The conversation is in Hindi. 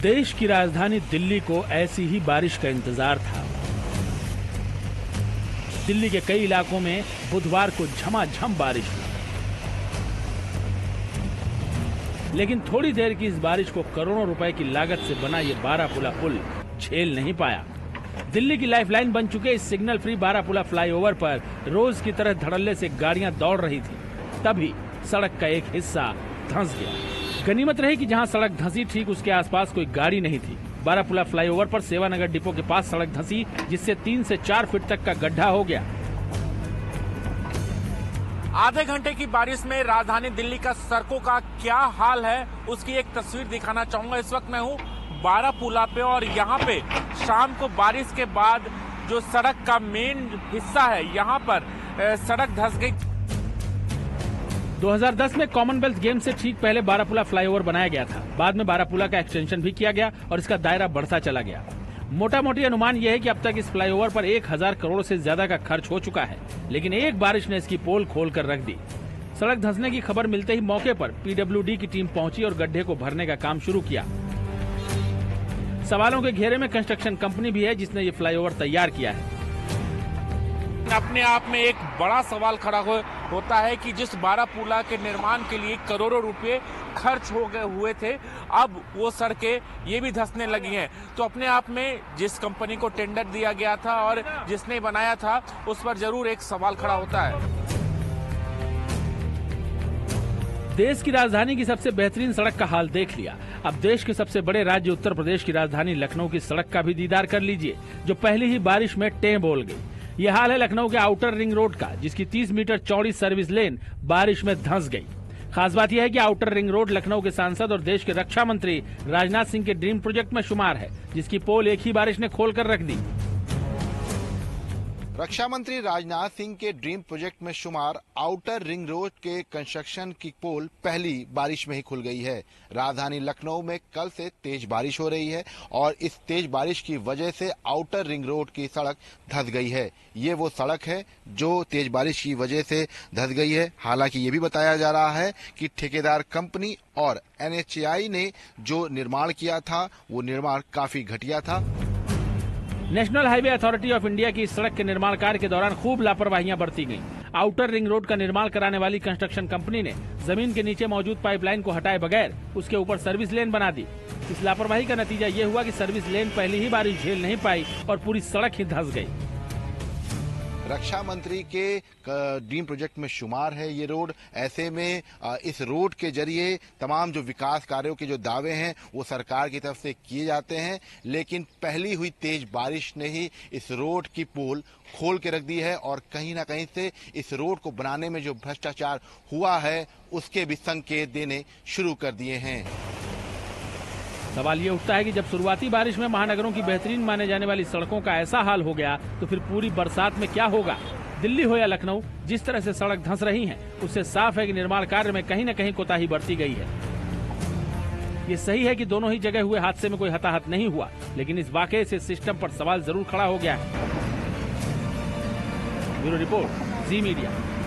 देश की राजधानी दिल्ली को ऐसी ही बारिश का इंतजार था। दिल्ली के कई इलाकों में बुधवार को झमाझम बारिश हुई, लेकिन थोड़ी देर की इस बारिश को करोड़ों रुपए की लागत से बना ये बारापुला पुल झेल नहीं पाया। दिल्ली की लाइफलाइन बन चुके इस सिग्नल फ्री बारापुला फ्लाईओवर पर रोज की तरह धड़ल्ले से गाड़ियां दौड़ रही थी, तभी सड़क का एक हिस्सा धंस गया। गनीमत रही कि जहां सड़क धंसी ठीक उसके आसपास कोई गाड़ी नहीं थी। बारापुला फ्लाईओवर पर सेवानगर डिपो के पास सड़क धंसी, जिससे 3 से 4 फीट तक का गड्ढा हो गया। आधे घंटे की बारिश में राजधानी दिल्ली का सड़कों का क्या हाल है, उसकी एक तस्वीर दिखाना चाहूंगा। इस वक्त मैं हूं बारापुला पे और यहाँ पे शाम को बारिश के बाद जो सड़क का मेन हिस्सा है, यहाँ पर सड़क धंस गई। 2010 में कॉमनवेल्थ गेम से ठीक पहले बारापुला फ्लाईओवर बनाया गया था। बाद में बारापुला का एक्सटेंशन भी किया गया और इसका दायरा बढ़ता चला गया। मोटा मोटी अनुमान यह है कि अब तक इस फ्लाईओवर पर 1000 करोड़ से ज्यादा का खर्च हो चुका है, लेकिन एक बारिश ने इसकी पोल खोलकर रख दी। सड़क धंसने की खबर मिलते ही मौके पर पीडब्ल्यूडी की टीम पहुंची और गड्ढे को भरने का काम शुरू किया। सवालों के घेरे में कंस्ट्रक्शन कंपनी भी है जिसने ये फ्लाईओवर तैयार किया है। अपने आप में एक बड़ा सवाल खड़ा होता है कि जिस बारापुला के निर्माण के लिए करोड़ों रुपए खर्च हो गए हुए थे, अब वो सड़कें ये भी धंसने लगी हैं। तो अपने आप में जिस कंपनी को टेंडर दिया गया था और जिसने बनाया था, उस पर जरूर एक सवाल खड़ा होता है। देश की राजधानी की सबसे बेहतरीन सड़क का हाल देख लिया, अब देश के सबसे बड़े राज्य उत्तर प्रदेश की राजधानी लखनऊ की सड़क का भी दीदार कर लीजिए, जो पहली ही बारिश में टें बोल गई। ये हाल है लखनऊ के आउटर रिंग रोड का, जिसकी 30 मीटर चौड़ी सर्विस लेन बारिश में धंस गई। खास बात यह है कि आउटर रिंग रोड लखनऊ के सांसद और देश के रक्षा मंत्री राजनाथ सिंह के ड्रीम प्रोजेक्ट में शुमार है, जिसकी पोल एक ही बारिश ने खोलकर रख दी। रक्षा मंत्री राजनाथ सिंह के ड्रीम प्रोजेक्ट में शुमार आउटर रिंग रोड के कंस्ट्रक्शन की पोल पहली बारिश में ही खुल गई है। राजधानी लखनऊ में कल से तेज बारिश हो रही है और इस तेज बारिश की वजह से आउटर रिंग रोड की सड़क धंस गई है। ये वो सड़क है जो तेज बारिश की वजह से धंस गई है। हालांकि ये भी बताया जा रहा है कि ठेकेदार कंपनी और NHAI ने जो निर्माण किया था वो निर्माण काफी घटिया था। National highway authority of India की इस सड़क के निर्माण कार्य के दौरान खूब लापरवाहियां बरती गईं। आउटर रिंग रोड का निर्माण कराने वाली कंस्ट्रक्शन कंपनी ने जमीन के नीचे मौजूद पाइपलाइन को हटाए बगैर उसके ऊपर सर्विस लेन बना दी। इस लापरवाही का नतीजा ये हुआ कि सर्विस लेन पहली ही बारिश झेल नहीं पाई और पूरी सड़क ही धंस गई। रक्षा मंत्री के ड्रीम प्रोजेक्ट में शुमार है ये रोड। ऐसे में इस रोड के जरिए तमाम जो विकास कार्यों के जो दावे हैं वो सरकार की तरफ से किए जाते हैं, लेकिन पहली हुई तेज बारिश ने ही इस रोड की पोल खोल के रख दी है और कहीं ना कहीं से इस रोड को बनाने में जो भ्रष्टाचार हुआ है उसके भी संकेत देने शुरू कर दिए हैं। सवाल ये उठता है कि जब शुरुआती बारिश में महानगरों की बेहतरीन माने जाने वाली सड़कों का ऐसा हाल हो गया, तो फिर पूरी बरसात में क्या होगा। दिल्ली हो या लखनऊ, जिस तरह से सड़क धंस रही हैं, उससे साफ है कि निर्माण कार्य में कहीं न कहीं कोताही बरती गई है। ये सही है कि दोनों ही जगह हुए हादसे में कोई हताहत नहीं हुआ, लेकिन इस वाकये से सिस्टम पर सवाल जरूर खड़ा हो गया है। Bureau report, Zee media.